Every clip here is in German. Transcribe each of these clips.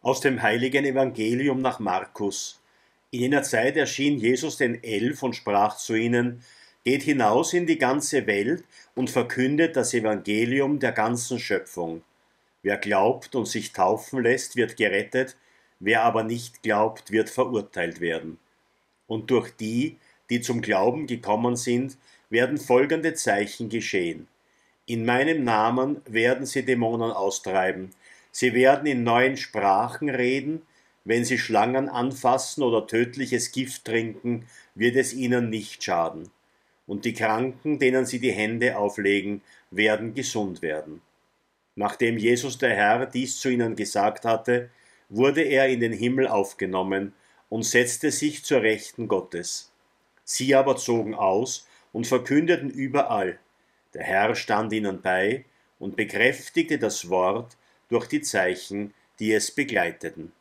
Aus dem heiligen Evangelium nach Markus. In jener Zeit erschien Jesus den 11 und sprach zu ihnen: Geht hinaus in die ganze Welt und verkündet das Evangelium der ganzen Schöpfung. Wer glaubt und sich taufen lässt, wird gerettet, wer aber nicht glaubt, wird verurteilt werden. Und durch die, die zum Glauben gekommen sind, werden folgende Zeichen geschehen. In meinem Namen werden sie Dämonen austreiben. Sie werden in neuen Sprachen reden. Wenn sie Schlangen anfassen oder tödliches Gift trinken, wird es ihnen nicht schaden. Und die Kranken, denen sie die Hände auflegen, werden gesund werden. Nachdem Jesus der Herr dies zu ihnen gesagt hatte, wurde er in den Himmel aufgenommen und setzte sich zur Rechten Gottes. Sie aber zogen aus und verkündeten überall. Der Herr stand ihnen bei und bekräftigte das Wort durch die Zeichen, die es begleiteten.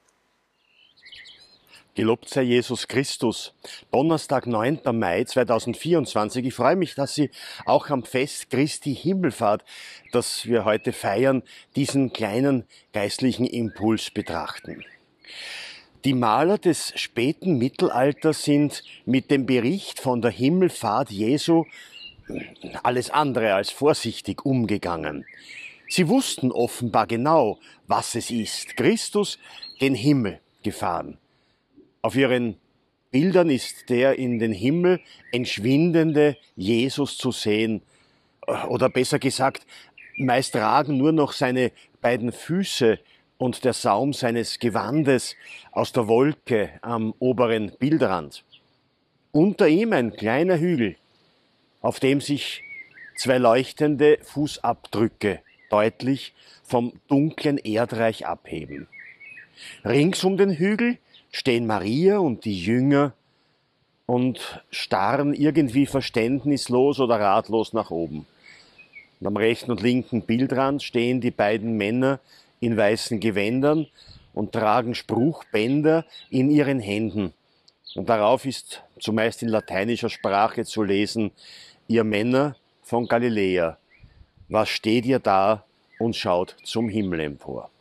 Gelobt sei Jesus Christus. Donnerstag, 9. Mai 2024. Ich freue mich, dass Sie auch am Fest Christi Himmelfahrt, das wir heute feiern, diesen kleinen geistlichen Impuls betrachten. Die Maler des späten Mittelalters sind mit dem Bericht von der Himmelfahrt Jesu alles andere als vorsichtig umgegangen. Sie wussten offenbar genau, was es ist. Christus den Himmel gefahren. Auf ihren Bildern ist der in den Himmel entschwindende Jesus zu sehen. Oder besser gesagt, meist ragen nur noch seine beiden Füße und der Saum seines Gewandes aus der Wolke am oberen Bildrand. Unter ihm ein kleiner Hügel, auf dem sich zwei leuchtende Fußabdrücke deutlich vom dunklen Erdreich abheben. Rings um den Hügel stehen Maria und die Jünger und starren irgendwie verständnislos oder ratlos nach oben. Und am rechten und linken Bildrand stehen die beiden Männer in weißen Gewändern und tragen Spruchbänder in ihren Händen. Und darauf ist zumeist in lateinischer Sprache zu lesen: Ihr Männer von Galiläa, was steht ihr da und schaut zum Himmel empor?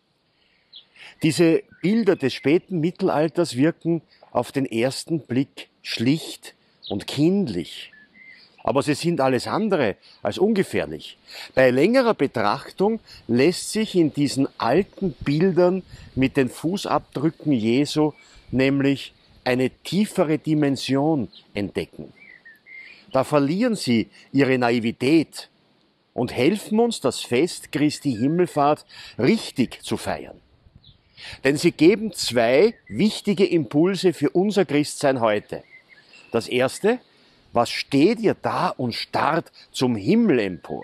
Diese Bilder des späten Mittelalters wirken auf den ersten Blick schlicht und kindlich. Aber sie sind alles andere als ungefährlich. Bei längerer Betrachtung lässt sich in diesen alten Bildern mit den Fußabdrücken Jesu nämlich eine tiefere Dimension entdecken. Da verlieren sie ihre Naivität und helfen uns, das Fest Christi Himmelfahrt richtig zu feiern. Denn sie geben zwei wichtige Impulse für unser Christsein heute. Das erste: Was steht ihr da und starrt zum Himmel empor?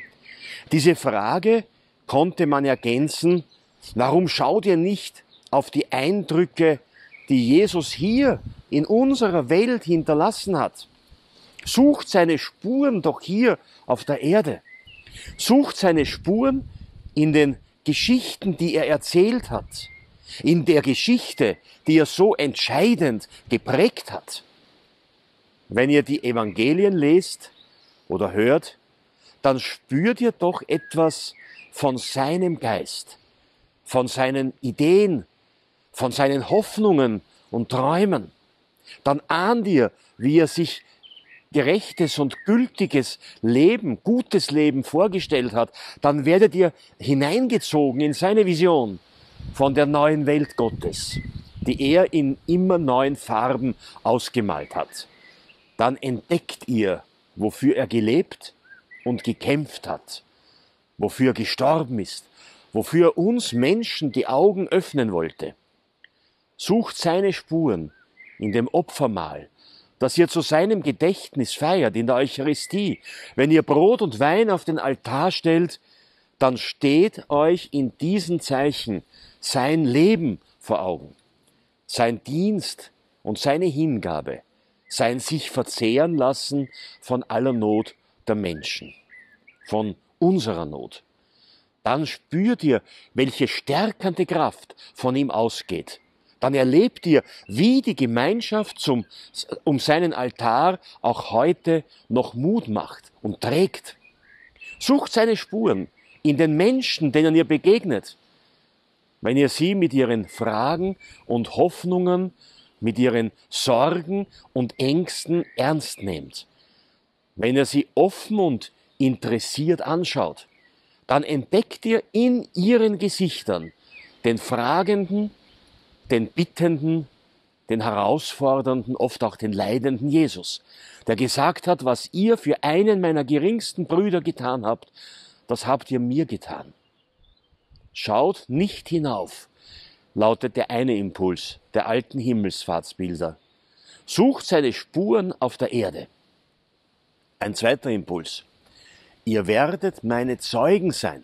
Diese Frage konnte man ergänzen: Warum schaut ihr nicht auf die Eindrücke, die Jesus hier in unserer Welt hinterlassen hat? Sucht seine Spuren doch hier auf der Erde. Sucht seine Spuren in den Geschichten, die er erzählt hat. In der Geschichte, die er so entscheidend geprägt hat. Wenn ihr die Evangelien lest oder hört, dann spürt ihr doch etwas von seinem Geist, von seinen Ideen, von seinen Hoffnungen und Träumen. Dann ahnt ihr, wie er sich gerechtes und gültiges Leben, gutes Leben vorgestellt hat. Dann werdet ihr hineingezogen in seine Vision von der neuen Welt Gottes, die er in immer neuen Farben ausgemalt hat. Dann entdeckt ihr, wofür er gelebt und gekämpft hat, wofür er gestorben ist, wofür er uns Menschen die Augen öffnen wollte. Sucht seine Spuren in dem Opfermahl, das ihr zu seinem Gedächtnis feiert in der Eucharistie. Wenn ihr Brot und Wein auf den Altar stellt, dann steht euch in diesen Zeichen sein Leben vor Augen, sein Dienst und seine Hingabe, sein sich verzehren lassen von aller Not der Menschen, von unserer Not. Dann spürt ihr, welche stärkende Kraft von ihm ausgeht. Dann erlebt ihr, wie die Gemeinschaft um seinen Altar auch heute noch Mut macht und trägt. Sucht seine Spuren in den Menschen, denen ihr begegnet. wenn ihr sie mit ihren Fragen und Hoffnungen, mit ihren Sorgen und Ängsten ernst nehmt, wenn ihr sie offen und interessiert anschaut, dann entdeckt ihr in ihren Gesichtern den Fragenden, den Bittenden, den Herausfordernden, oft auch den Leidenden Jesus, der gesagt hat, was ihr für einen meiner geringsten Brüder getan habt, das habt ihr mir getan. Schaut nicht hinauf, lautet der eine Impuls der alten Himmelsfahrtsbilder. Sucht seine Spuren auf der Erde. Ein zweiter Impuls. Ihr werdet meine Zeugen sein.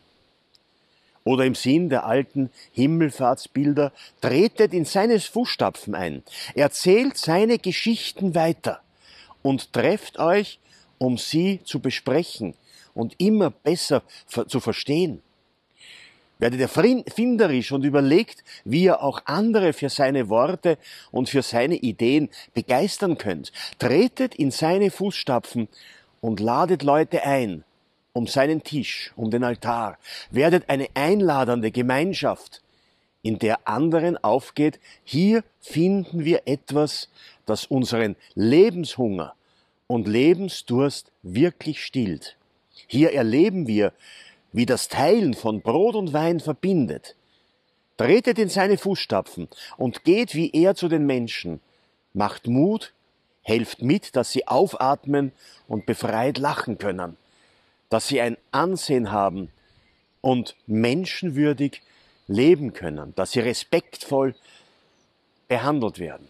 Oder im Sinn der alten Himmelfahrtsbilder, tretet in seine Fußstapfen ein, erzählt seine Geschichten weiter und trefft euch, um sie zu besprechen und immer besser zu verstehen. Werdet erfinderisch und überlegt, wie ihr auch andere für seine Worte und für seine Ideen begeistern könnt. Tretet in seine Fußstapfen und ladet Leute ein, um seinen Tisch, um den Altar. Werdet eine einladende Gemeinschaft, in der anderen aufgeht, hier finden wir etwas, das unseren Lebenshunger und Lebensdurst wirklich stillt. Hier erleben wir, wie das Teilen von Brot und Wein verbindet. Tretet in seine Fußstapfen und geht wie er zu den Menschen. Macht Mut, helft mit, dass sie aufatmen und befreit lachen können, dass sie ein Ansehen haben und menschenwürdig leben können, dass sie respektvoll behandelt werden.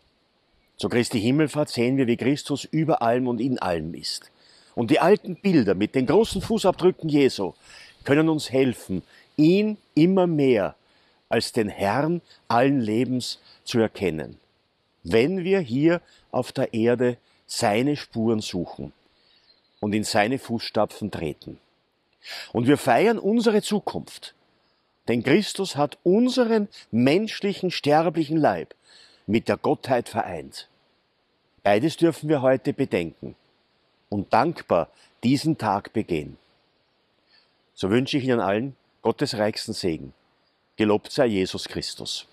Zu Christi Himmelfahrt sehen wir, wie Christus über allem und in allem ist. Und die alten Bilder mit den großen Fußabdrücken Jesu können uns helfen, ihn immer mehr als den Herrn allen Lebens zu erkennen, wenn wir hier auf der Erde seine Spuren suchen und in seine Fußstapfen treten. Und wir feiern unsere Zukunft, denn Christus hat unseren menschlichen, sterblichen Leib mit der Gottheit vereint. Beides dürfen wir heute bedenken und dankbar diesen Tag begehen. So wünsche ich Ihnen allen Gottes reichsten Segen. Gelobt sei Jesus Christus.